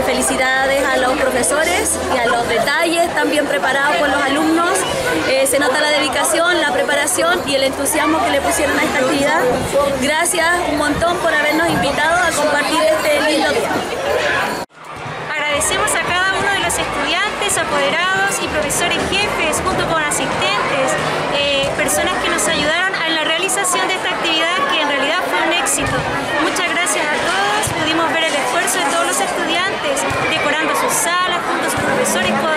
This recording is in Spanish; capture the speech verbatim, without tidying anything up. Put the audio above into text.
felicidades a los profesores y a los detalles tan bien preparados por los alumnos. Eh, se nota la dedicación, la preparación y el entusiasmo que le pusieron a esta actividad. Gracias un montón por habernos invitado a compartir este lindo día. Agradecemos a cada uno de los estudiantes, apoderados y profesores jefes, junto con asistentes, eh, personas que nos ayudaron en la realización de esta actividad, que en realidad fue un éxito. Muchas gracias a todos, pudimos ver el esfuerzo de todos los estudiantes, decorando sus salas junto a sus profesores.